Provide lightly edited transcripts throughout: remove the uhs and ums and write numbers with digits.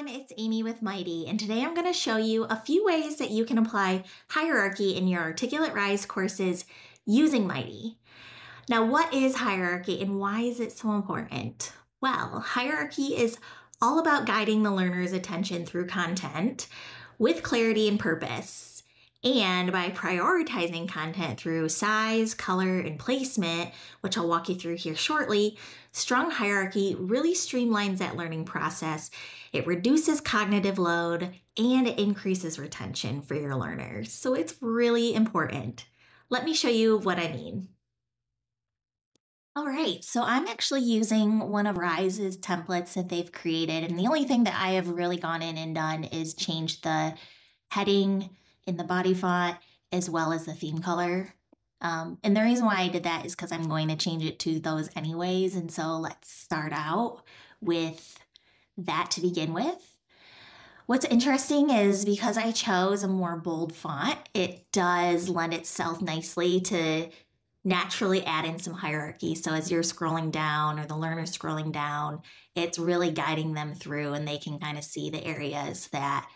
it's Amy with Mighty, and today I'm going to show you a few ways that you can apply hierarchy in your Articulate Rise courses using Mighty. Now, what is hierarchy and why is it so important? Well, hierarchy is all about guiding the learner's attention through content with clarity and purpose. And by prioritizing content through size, color, and placement, which I'll walk you through here shortly, strong hierarchy really streamlines that learning process. It reduces cognitive load and it increases retention for your learners. So it's really important. Let me show you what I mean. All right, so I'm actually using one of Rise's templates that they've created, and the only thing that I have really gone in and done is change the heading in the body font as well as the theme color. And the reason why I did that is because I'm going to change it to those anyways, and so let's start out with that to begin with. What's interesting is because I chose a more bold font, it does lend itself nicely to naturally add in some hierarchy. So as you're scrolling down or the learner's scrolling down, it's really guiding them through and they can kind of see the areas that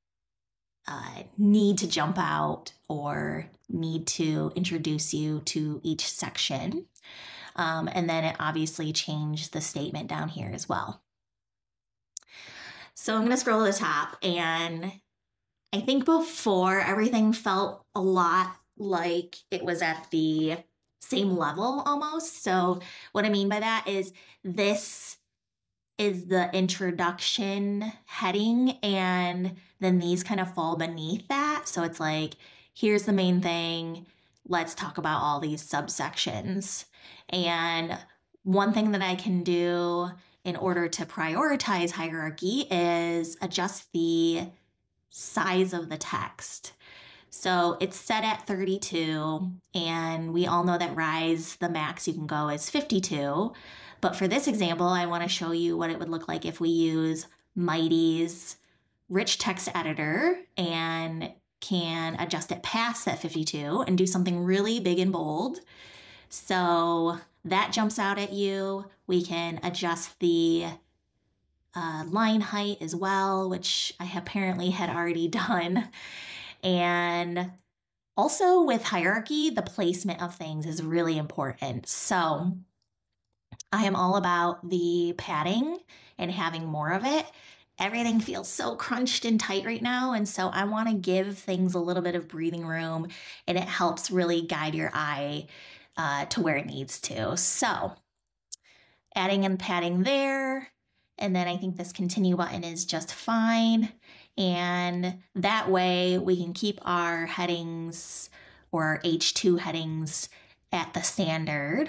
need to jump out or need to introduce you to each section. And then it obviously changed the statement down here as well. So I'm going to scroll to the top, and I think before everything felt a lot like it was at the same level almost. So what I mean by that is this is the introduction heading, and then these kind of fall beneath that. So it's like, here's the main thing. Let's talk about all these subsections. And one thing that I can do in order to prioritize hierarchy is adjust the size of the text. So it's set at 32, and we all know that Rise, the max you can go is 52. But for this example, I want to show you what it would look like if we use Mighty's rich text editor and can adjust it past that 52 and do something really big and bold. So that jumps out at you. We can adjust the line height as well, which I apparently had already done. And also with hierarchy, the placement of things is really important. So I am all about the padding and having more of it. Everything feels so crunched and tight right now, and so I want to give things a little bit of breathing room, and it helps really guide your eye to where it needs to. So adding and padding there, and then I think this continue button is just fine. And that way we can keep our headings or our H2 headings at the standard.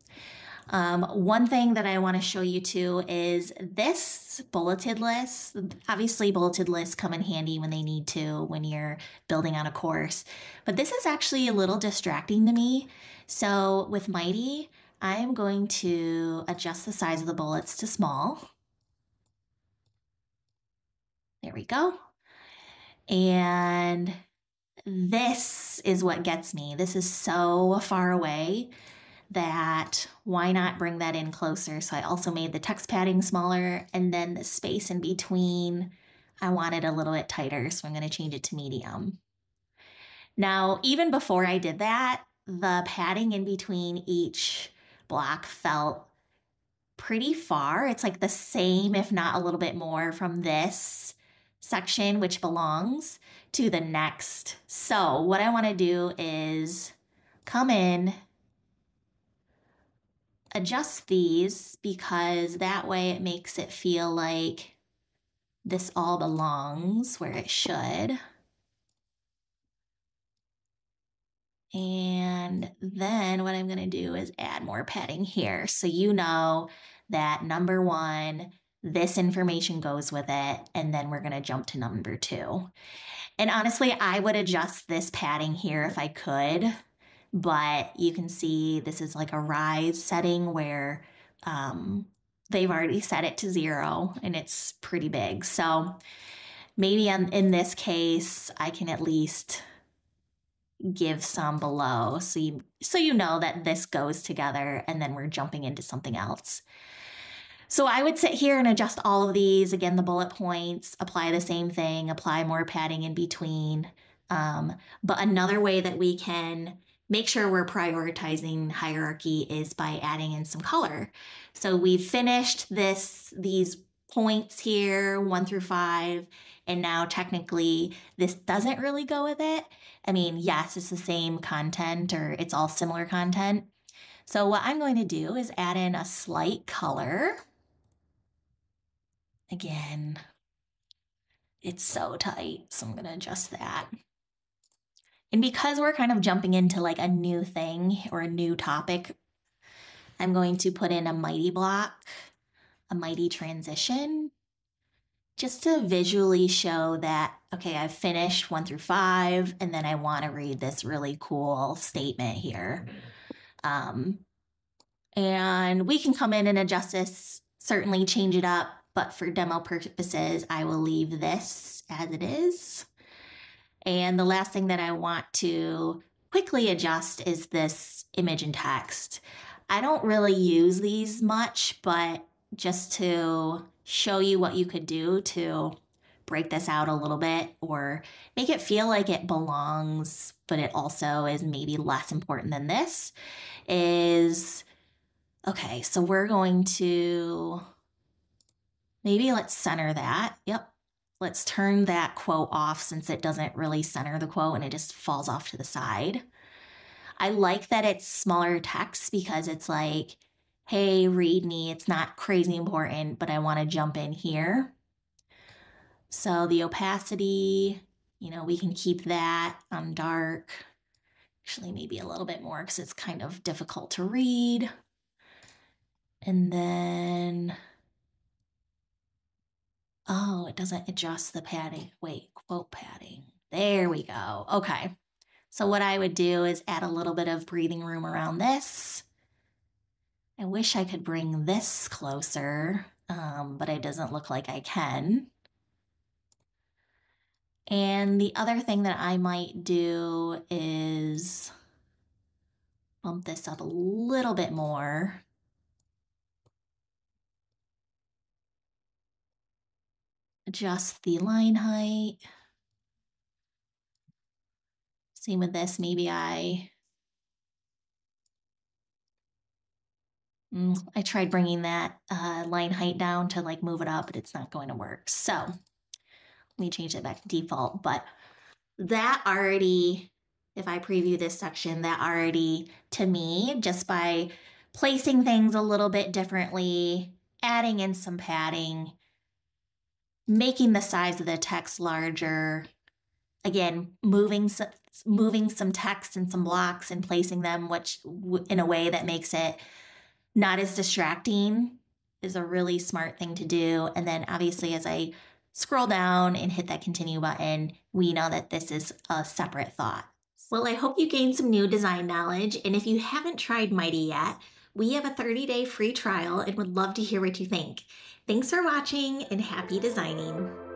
One thing that I want to show you too is this bulleted list. Obviously bulleted lists come in handy when they need to when you're building on a course, but this is actually a little distracting to me. So with Mighty, I'm going to adjust the size of the bullets to small. There we go. And this is what gets me. This is so far away that why not bring that in closer? So I also made the text padding smaller, and then the space in between, I want it a little bit tighter, so I'm going to change it to medium. Now, even before I did that, the padding in between each block felt pretty far. It's like the same, if not a little bit more, from this section, which belongs, to the next. So what I want to do is come in, adjust these, because that way it makes it feel like this all belongs where it should. And then what I'm going to do is add more padding here. So you know that number one, this information goes with it, and then we're going to jump to number two. And honestly, I would adjust this padding here if I could, but you can see this is like a Rise setting where they've already set it to 0 and it's pretty big. So maybe in this case, I can at least give some below so you know that this goes together and then we're jumping into something else. So I would sit here and adjust all of these. Again, the bullet points, apply the same thing, apply more padding in between. But another way that we can make sure we're prioritizing hierarchy is by adding in some color. So we've finished these points here, 1 through 5, and now technically this doesn't really go with it. I mean, yes, it's the same content or it's all similar content. So what I'm going to do is add in a slight color. Again, it's so tight, so I'm going to adjust that. And because we're kind of jumping into like a new thing or a new topic, I'm going to put in a mighty block, a mighty transition, just to visually show that, okay, I've finished 1 through 5, and then I want to read this really cool statement here. And we can come in and adjust this, certainly change it up, but for demo purposes, I will leave this as it is. And the last thing that I want to quickly adjust is this image and text. I don't really use these much, but just to show you what you could do to break this out a little bit or make it feel like it belongs, but it also is maybe less important than this is, okay, so we're going to, maybe let's center that. Yep. Let's turn that quote off since it doesn't really center the quote and it just falls off to the side. I like that it's smaller text because it's like, hey, read me. It's not crazy important, but I want to jump in here. So the opacity, we can keep that on dark. Actually, maybe a little bit more because it's kind of difficult to read. And then, oh, it doesn't adjust the padding. Wait, quote padding. There we go. Okay. So what I would do is add a little bit of breathing room around this. I wish I could bring this closer, but it doesn't look like I can. And the other thing that I might do is bump this up a little bit more. Adjust the line height. Same with this, maybe I tried bringing that line height down to like move it up, but it's not going to work. So let me change it back to default. But that already, if I preview this section, that already, to me, just by placing things a little bit differently, adding in some padding, making the size of the text larger, again, moving some text and some blocks and placing them in a way that makes it not as distracting is a really smart thing to do. And then obviously as I scroll down and hit that continue button, we know that this is a separate thought. Well, I hope you gained some new design knowledge. And if you haven't tried Mighty yet, we have a 30-day free trial and would love to hear what you think. Thanks for watching and happy designing.